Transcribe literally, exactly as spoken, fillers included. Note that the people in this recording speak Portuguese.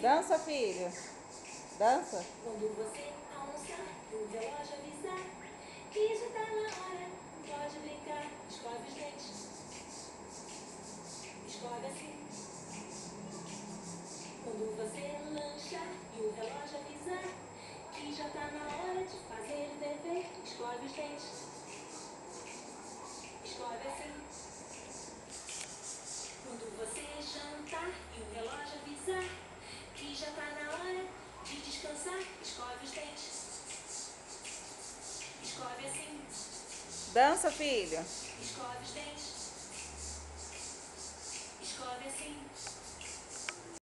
Dança, filho. Dança. Quando você almoçar, o relógio avisar que já tá na hora, pode brincar. Escove os dentes, escove assim. Quando você lanchar e o relógio avisar que já tá na hora de fazer o dever, escove os dentes, escove assim. Quando você jantar e o relógio avisar que já tá na hora de descansar, escove os dentes, escove assim. Dança, filho. Escove os dentes, escove assim.